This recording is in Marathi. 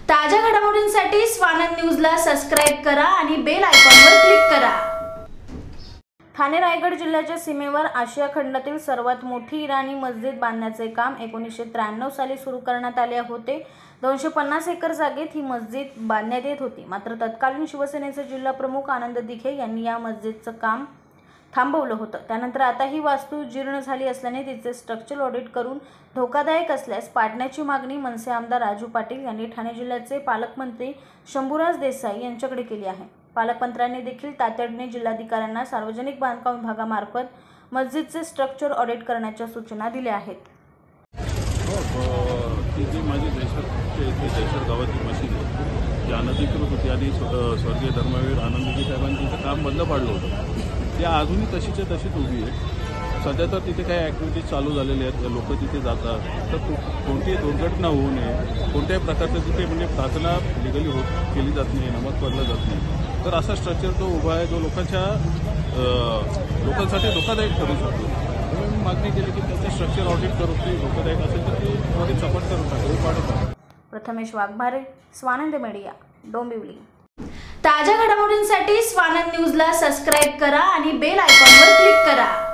ताज्या घडामोडींसाठी स्वानंद न्यूजला सबस्क्राइब करा आणि बेल आयकॉनवर क्लिक करा। ठाणे रायगड जिल्ह्याच्या सीमेवर आशिया खंडातील सर्वात मोठी इराणी मस्जिद बांधण्याचे काम 1993 साली सुरू करण्यात आले होते। 250 एकर जागेत ही मस्जिद बांधण्यात येत होती। मात्र तत्कालीन शिवसेनेचे जिल्हा प्रमुख आनंद दिघे यांनी या मस्जिदचं काम थांबवलं होतं। त्यानंतर आता ही वास्तू जीर्ण झाली असल्याने तिचे स्ट्रक्चरल ऑडिट करून धोकादायक असल्यास पाडण्याची मागणी मनसे आमदार राजू पाटील यांनी ठाणे जिल्ह्याचे पालकमंत्री शंभूराज देसाई यांच्याकडे केली आहे। पालकमंत्र्यांनी देखील तातडीने जिल्हाधिकाऱ्यांना सार्वजनिक बांधकाम विभागामार्फत मस्जिदचे स्ट्रक्चर ऑडिट करण्याच्या सूचना दिल्या आहेत। माझी जयसर गावाची मशीद आहे जी अनधिकृत होती आणि स्वर्गीय धर्मवीर आनंदजी साहेबांनी तिचं काम बंद पाडलं होतं। त्या अजूनही तशीच्या तशीच उभी आहे। सध्या तर तिथे काही ॲक्टिव्हिटीज चालू झालेल्या आहेत, लोक तिथे जातात, तर कोणतीही दुर्घटना होऊ नये, कोणत्याही प्रकारचं तिथे म्हणजे प्रार्थना लिगली केली जात नाही, नमाज पडला जात नाही, तर असा स्ट्रक्चर तो उभा आहे जो लोकांसाठी धोकादायक ठरू शकतो। म्हणून मी मागणी केली की त्याचं स्ट्रक्चर ऑडिट करून ते धोकादायक असेल तर ते ऑडिट सपोर्ट करून टाकू पाडत। प्रथमेश वाघमारे, स्वानंद मीडिया, डोंबिवली। ताज्या घडामोडींसाठी स्वानंद न्यूजला सबस्क्राइब करा आणि बेल आयकॉनवर क्लिक करा।